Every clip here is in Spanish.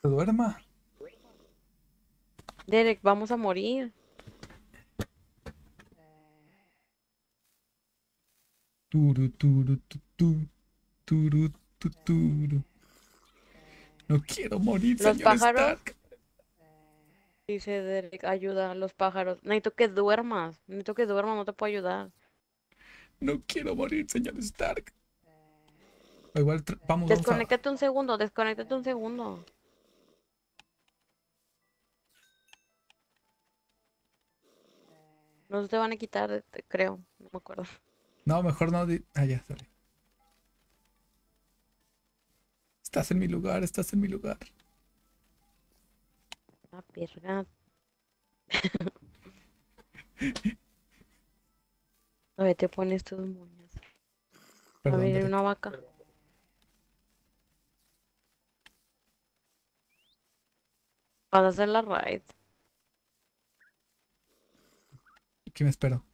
Se duerma. Derek, vamos a morir. Turu, turu, tu, tu, turu, tu, turu. No quiero morir, Los señor pájaros, Stark. dice Derek, ayuda a los pájaros. Necesito que duermas, no te puedo ayudar. No quiero morir, señor Stark. O igual, vamos a... Desconéctate un segundo. No te van a quitar, creo, no me acuerdo. No, mejor no. Ah, ya, sale. Estás en mi lugar, estás en mi lugar. Ah, verga. A ver, te pones tus moños. A Perdón, ver, hay Derek. una vaca. Vas a hacer la raid. Aquí me espero.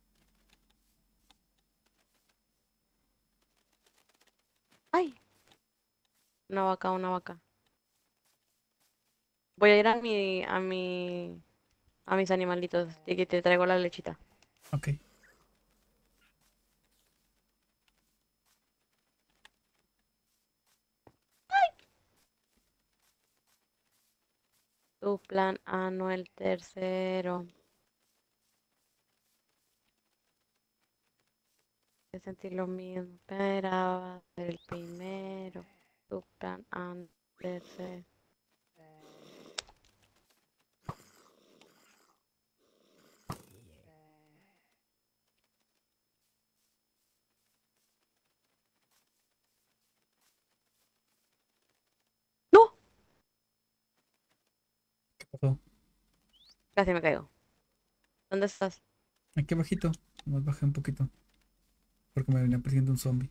Ay, una vaca, una vaca. Voy a ir a mis animalitos y que te traigo la lechita. Ok. Tu plan A, no el tercero. De sentir lo mismo, esperaba ser el primero. Tu plan A, no el tercero. ¡No! ¿Qué pasó? Casi me caigo. ¿Dónde estás? Aquí abajito. Más bajé un poquito. Porque me venía persiguiendo un zombie.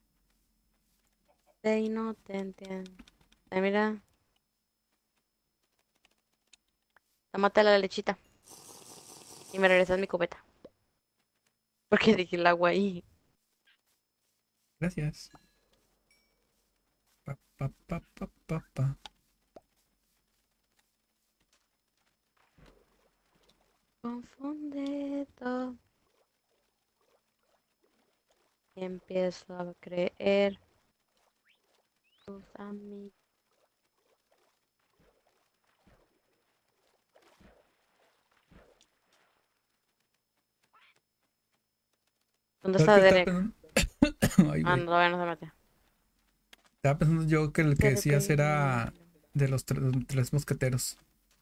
Ey, no te entiendo. Ay, mira, tómate la lechita y me regresas mi cubeta. Porque dejé el agua ahí. Gracias. Pa, pa, pa, pa, pa, pa. Confunde todo. Y empiezo a creer tus amigos. ¿Dónde ¿Sabes está qué estaba Derek? pensando? Ay, Ah, güey. no, todavía no se mete. Estaba pensando yo que el que Ser el decías era primero. de los tres mosqueteros.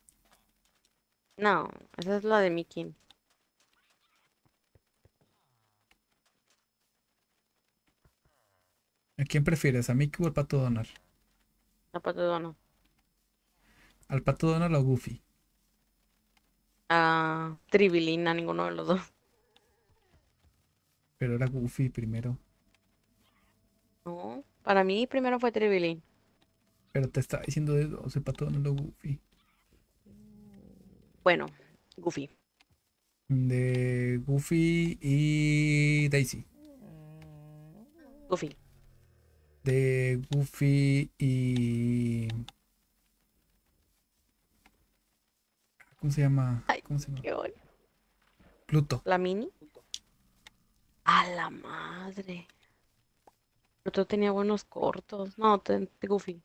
No, esa es la de Mickey. ¿A quién prefieres? ¿A Mickey o al pato Donald? Zapato de Dono. ¿Al pato Donald o a Goofy? Ah, Tribilina, ninguno de los dos. Pero era Goofy primero. No, para mí primero fue Tribilín. Pero te estaba diciendo de dos, el pato Donald o Goofy. Bueno, Goofy. De Goofy y Daisy. Goofy. De Goofy y... ¿Cómo se llama? Ay, ¿Cómo se llama? qué bueno. Pluto. ¿La mini? A la madre. Otro tenía buenos cortos. No, Goofy.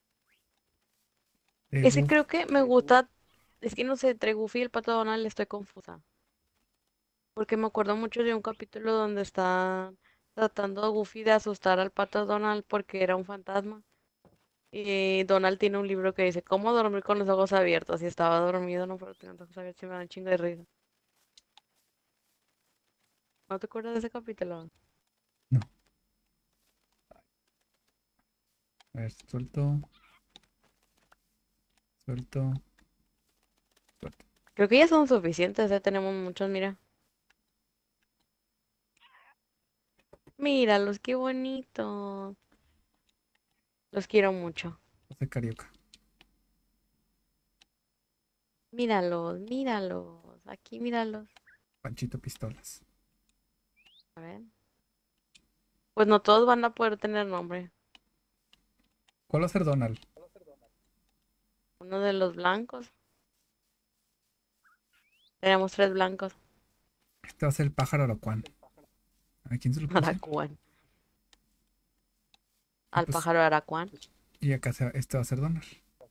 De Ese Goofy. creo que me gusta. Es que no sé, entre Goofy y el Pato Donald estoy confusa. Porque me acuerdo mucho de un capítulo donde está tratando a Goofy de asustar al Pato Donald porque era un fantasma. Y Donald tiene un libro que dice cómo dormir con los ojos abiertos. Y estaba dormido, no, pero tenía los ojos abiertos y me da un chingo de risa. ¿No te acuerdas de ese capítulo? No. A ver, suelto, suelto, suelto. Creo que ya son suficientes, ya tenemos muchos, mira. Míralos, qué bonitos. Los quiero mucho. Hace carioca. Míralos, míralos. Aquí, míralos. Panchito Pistolas. A ver. Pues no todos van a poder tener nombre. ¿Cuál va a ser Donald? Uno de los blancos. Tenemos 3 blancos. Este va a ser el pájaro aracuán. ¿A quién se lo puse? Aracuán. Y Al pues, pájaro aracuán. y acá este va a ser Donald.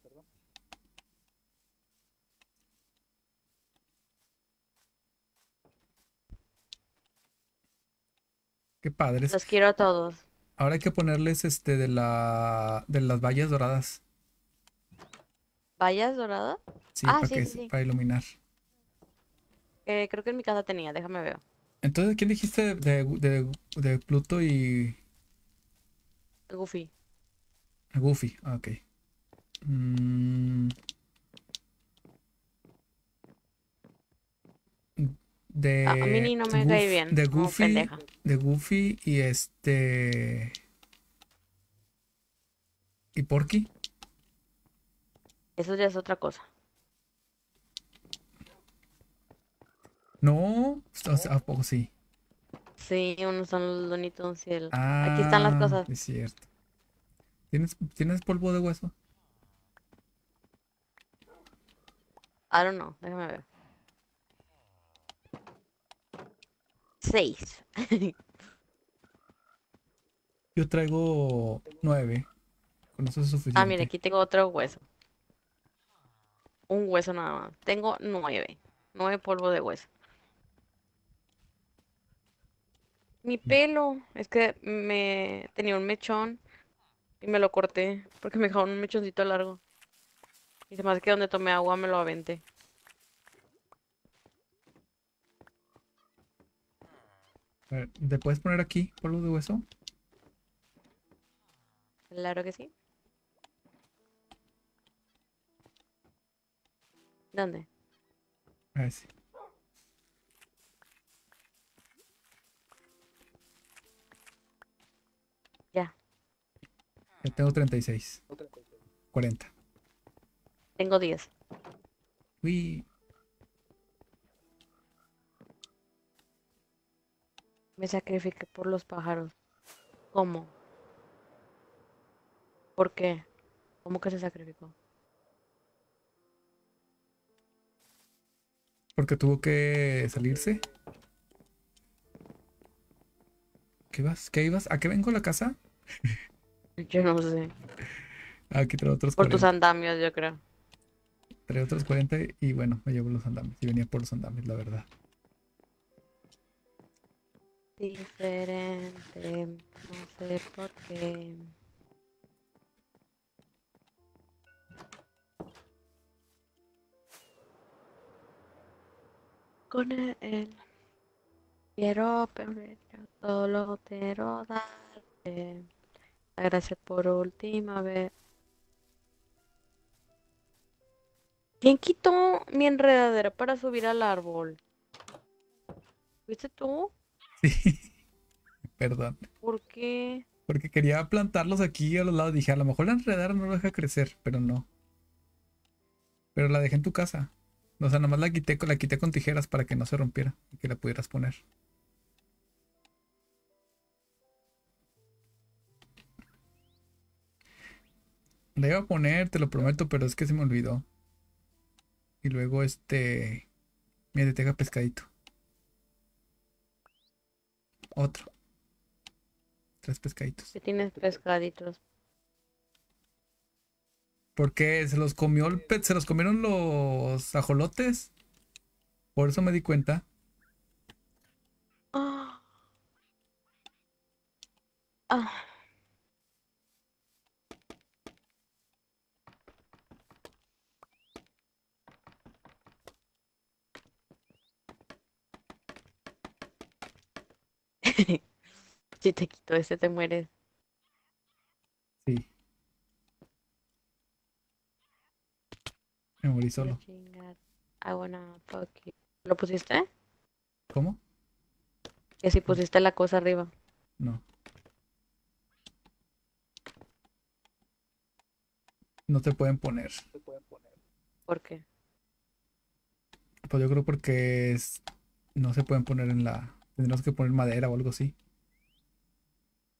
Qué padres. Los quiero a todos. Ahora hay que ponerles de las vallas doradas. ¿Vallas doradas? Sí, Ah, para sí, sí, sí. para iluminar. Creo que en mi casa tenía, déjame ver. Entonces, ¿quién dijiste de Pluto y Goofy. Goofy? Ah, ok. Mm, A mí ni no me cae bien, como pendeja. De Goofy y Porky. Eso ya es otra cosa. No, o sea, ¿a poco sí? Sí, unos son los Looney Tunes y el... Aquí están las Ah, cosas. es cierto. ¿Tienes polvo de hueso? I don't know, déjame ver. 6. Yo traigo 9. Con eso es Ah, mira, suficiente. aquí tengo otro hueso. Un hueso nada más. Tengo 9. 9 polvo de hueso. Mi pelo. Es que me tenía un mechón y me lo corté porque me dejó un mechoncito largo. Y se me hace que donde tomé agua me lo aventé. A ver, ¿te puedes poner aquí polvo de hueso? Claro que sí. ¿Dónde? A ver, sí. Ya. Ya tengo 36. 40. Tengo 10. Uy, Me sacrifiqué por los pájaros. ¿Cómo? ¿Por qué? ¿Cómo que se sacrificó? porque tuvo que salirse. ¿Qué vas? ¿Qué ibas? ¿A qué vengo a la casa? Yo no sé. Aquí traigo otros Por tus 40. andamios, yo creo. Traigo otros 40 y bueno, me llevo los andames. Y venía por los andames, la verdad. Diferente. No sé por qué. Con él. Quiero perder todo lo quiero darte. Gracias por última vez. ¿Quién quitó mi enredadera para subir al árbol? ¿Fuiste tú? Sí, perdón. ¿Por qué? Porque quería plantarlos aquí a los lados. Dije, a lo mejor la enredadera no lo deja crecer, pero no. Pero la dejé en tu casa. O sea, nomás la quité con tijeras para que no se rompiera y que la pudieras poner. La iba a poner, te lo prometo, pero es que se me olvidó. Y luego mira, te deja pescadito. Otro. 3 pescaditos. ¿Qué tienes pescaditos? Porque se los comió el pez, se los comieron los ajolotes. Por eso me di cuenta. Ah, ah. Si te quito ese, te mueres. Sí, me morí Quiero solo. chingar. I wanna fuck you. ¿Lo pusiste? ¿Cómo? Que si pusiste la cosa arriba. No, no te pueden poner. ¿Por qué? Pues yo creo porque no se pueden poner en la. Tendrás que poner madera o algo así.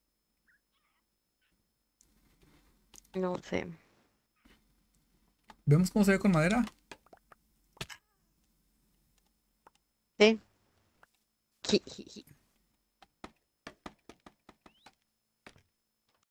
No sé. ¿Vemos cómo se ve con madera? Sí.